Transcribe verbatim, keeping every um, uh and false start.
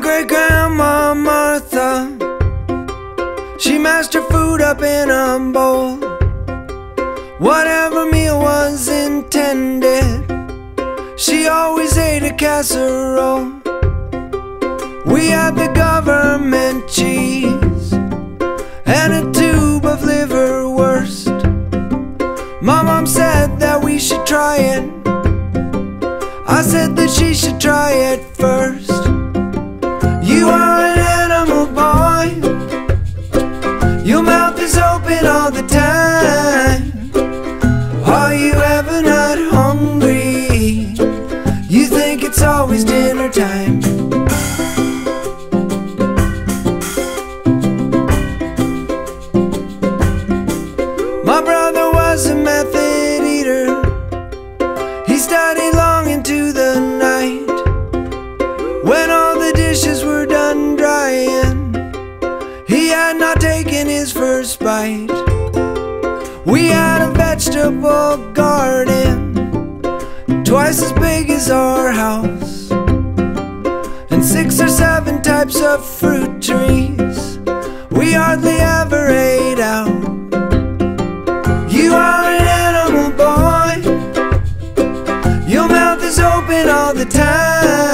great-grandma Martha, she mashed her food up in a bowl. Whatever meal was intended, she always ate a casserole. We had the government cheese and a tube of liverwurst. My mom said that we should try it. I said that she should try it first. You are an animal boy, your mouth is open all the time. Are you ever not hungry? You think it's always dinner time. My brother was a method eater. He studied long into the night. When all the dishes were done drying, he had not taken his first bite. We had a vegetable garden twice as big as our house, and six or seven types of fruit trees we hardly ever ate out. You are an animal boy, your mouth is open all the time.